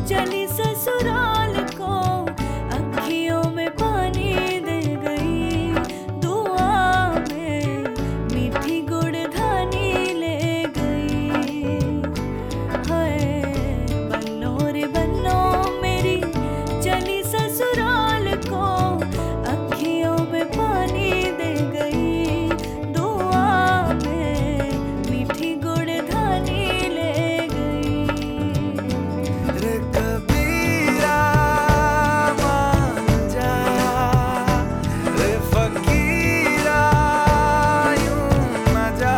चली ससुराल को, अखियों में पानी दे गई, दुआ में मीठी गुड़धानी ले गई। हाय बन्नो रे बन्नो मेरी चली ससुराल को, अखियों में पानी दे गई, दुआ में मीठी गुड़धानी ले गई। रे कबीरा मान जा, रे फकीरा यूं न जा,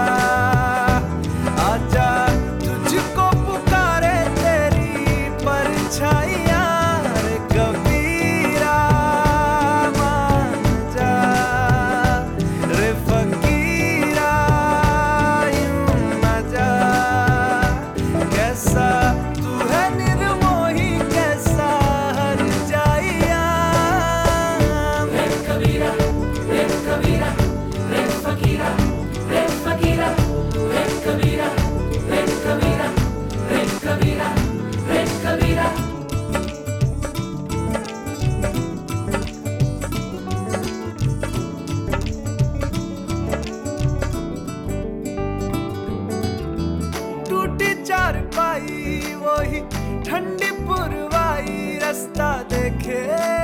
आजा तुझको पुकारे तेरी परछाइयाँ। रे कबीरा मान जा, रे फकीरा यूं न जा, कैसा तू है निर्मोही कैसा हर जाइया। रे कबीरा रे कबीरा रे फकीरा रे फकीरा रे कबीरा रे कबीरा रे कबीरा रे कबीरा। टूटी चारपाई वही ठंडी पुरवाई, रास्ता देखे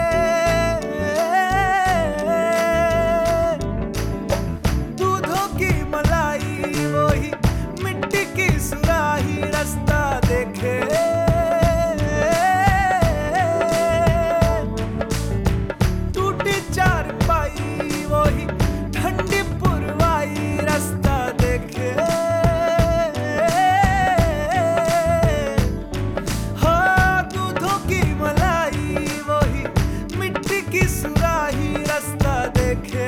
दूधों की मलाई, वही मिट्टी की सुराही, रास्ता देखे टूटी चारपाई वही ठंडी पुरवाई, रास्ता देखे दूधों की मलाई, वही मिट्टी की सुराही, रास्ता देखे।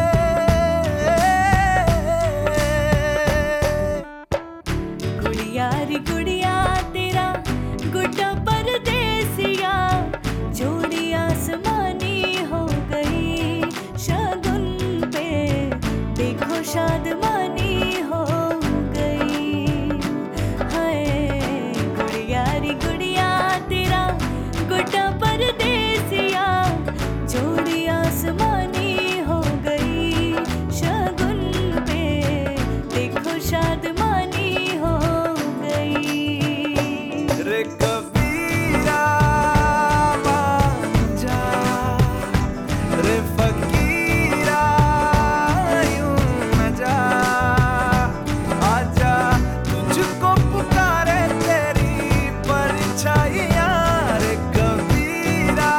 गुड़िया रे गुड़िया तेरा गुड्डा परदेसिया, जोड़ी आसमानी हो गई, शगुन पे देखो शादमानी हो गई। हाय गुड़िया रे गुड़िया तेरा गुड्डा परदेसिया, जोड़ी आसमानी हो गई, शगुन पे देखो शादमानी हो गई। रे कबीरा मान जा, रे फकीरा यूं न जा, आजा तुझको पुकारे तेरी परछाइयाँ। रे कबीरा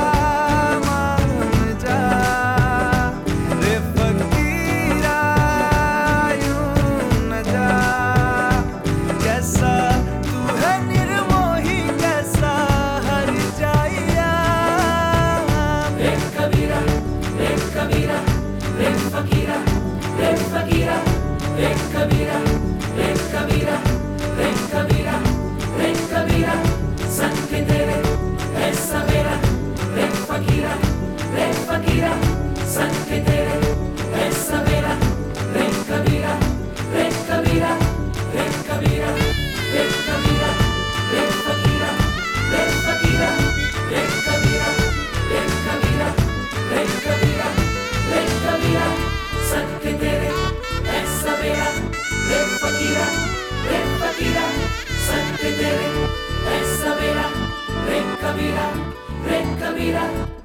मान जा, रे फकीरा यूं न जा, कैसा तू है निर्मोही कैसा हर जाइया। रे कबीरा रे कबीरा रे फकीरा रे फकीरा रे कबीरा रे कबीरा रे कबीरा रे कबीरा। संग तेरे है सवेरा, रे फकीरा रे फकीरा संग तेरे है सवेरा, रे कबीरा रे कबीरा रे कबीरा रे कबीरा रे फकीरा रे फकीरा रे कबीरा रे कबीरा रे कबीरा रे कबीरा। संग तेरे है सवेरा, रे फकीरा रे फकीरा संग तेरे है सवेरा, रे कबीरा रे कबीरा।